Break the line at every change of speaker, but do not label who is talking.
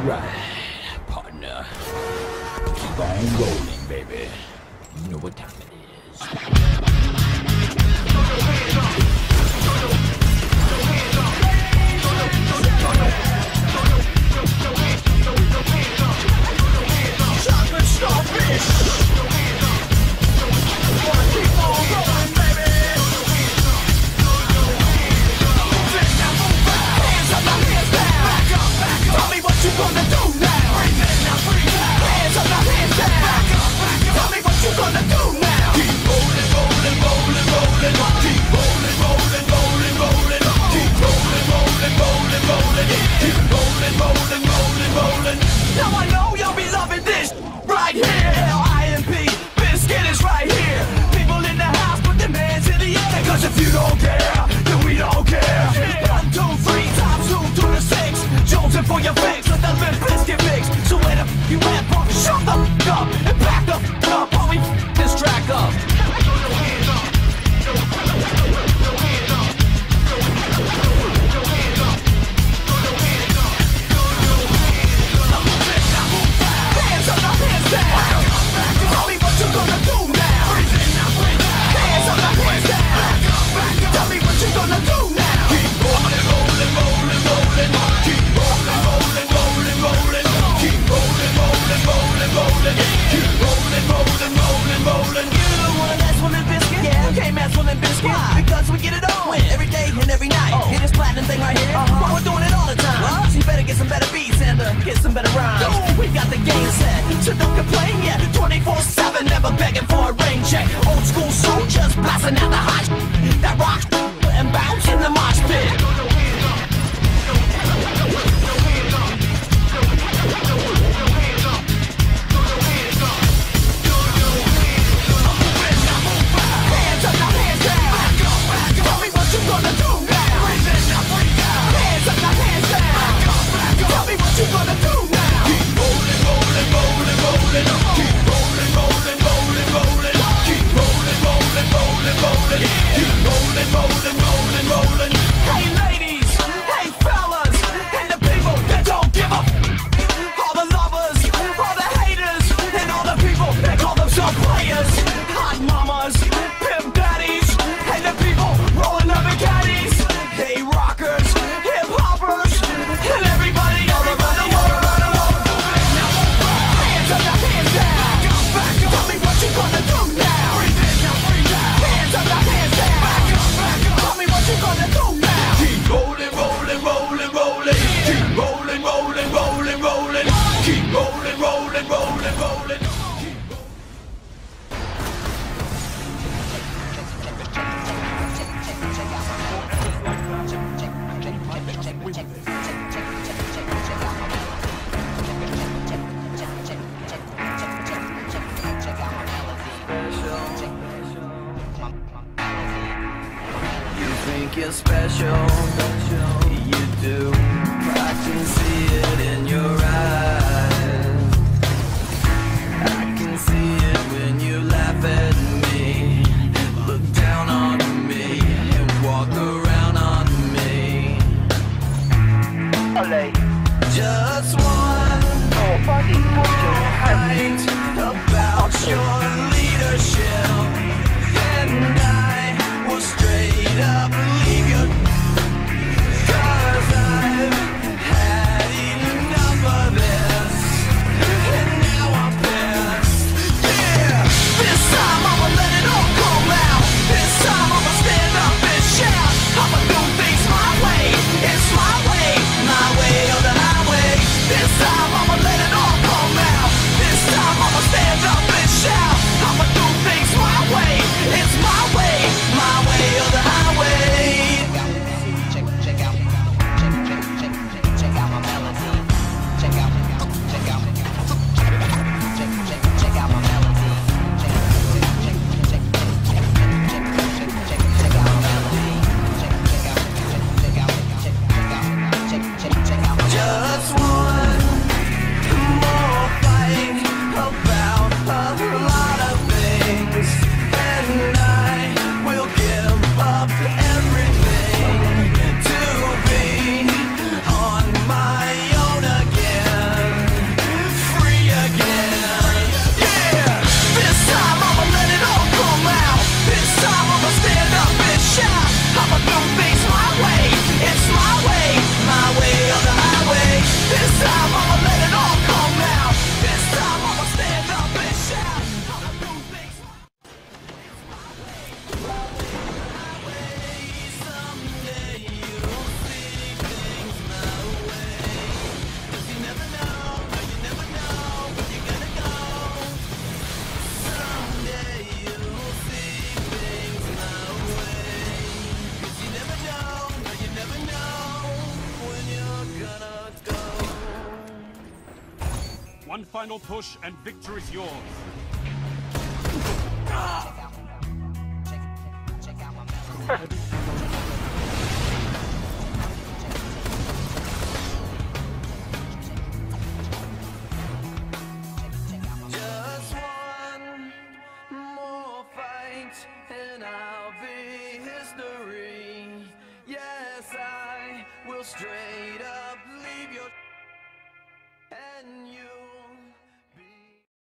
Alright, partner. Keep on rolling, baby. You know what time it is. Chocolate starfish. Wanna keep on rolling, baby. Hands up, now hands down. Back up, back up. Tell me what you gonna do now. Breathe in, now breathe out. Hands up, now hands down. Back up, back up. Tell me what you gonna do now. Keep rolling, rolling, rolling, rolling. Keep rolling, rolling, rolling, rolling. Keep rolling, rolling, rolling, rolling. Keep rolling, rolling, rolling, rolling. Now I know y'all be loving this right here. L.I.M.P. Biscuit is right here. People in the house, put their hands in the air. Cause if you don't care, then we don't care. 1, 2, 3 times 2 to the 6. Jonesing for your fix, let the Limp Bizkit mix. So where the you at, punk? Shut the up and back the up while we this track up. Hands up, now hands down. Tell me what you gonna do now. Hands up, now hands down. Tell me what you gonna do now. Keep rolling, rolling, rolling, rolling. Keep rolling, rolling, rolling, rolling. Keep rolling, rolling, rolling, rolling. Keep rolling, rolling, rolling, rolling. You wanna mess with Limp Bizkit? Yeah, we can't mess with Limp Bizkit. Why? Because we get it on every day and every night. Hear this platinum thing right here? But we're doing it all the time. So you better get some better beats and get some better rhymes. We got the game set, so don't complain yet. 24/7, never begging for a rain check. Old school soldiers blasting out the hot that rock and bounce in the mosh pit. Hands up, now hands down. Tell me what you gonna do now. Hands up, now hands down. Tell me what you gonna do now. Keep rolling, rolling, rolling, rolling. Keep rolling, rolling, rolling, rolling. Keep rolling, rolling, rolling, rolling. Keep rolling, rolling, rolling, rolling. Hey ladies, hey fellas, and the people that don't give up. All the lovers, all the haters, and all the people that call themselves players. Hot mamas, pimp daddies, and the people rolling up in caddies. Hey rockers, hip hoppers, and everybody all around the world. Hands up, now hands down. Tell me what you gonna do now. Hands up, now hands down. Tell me what you gonna do now. Keep rolling, rolling, rolling, rolling. Keep rolling, rolling, rolling, rolling. Keep rolling, rolling, rolling, rolling.
You think you're special, you do. I can see it in your eyes. I can see it when you laugh at me, look down on me, and walk around on me. Just one right about your leadership, and I will straight up leave you. 'Cause I've had enough of this, and now I'm pissed. Yeah, this time I'ma let it all come out. This time I'ma stand up and shout. I'ma do things my way. It's my way or the highway. This time I'ma let it all come out. This time I'ma stand up and shout. I'ma do things my way. It's my way or the highway.
One final push and victory's yours.
Just one more fight and I'll be history. Yes, I will stray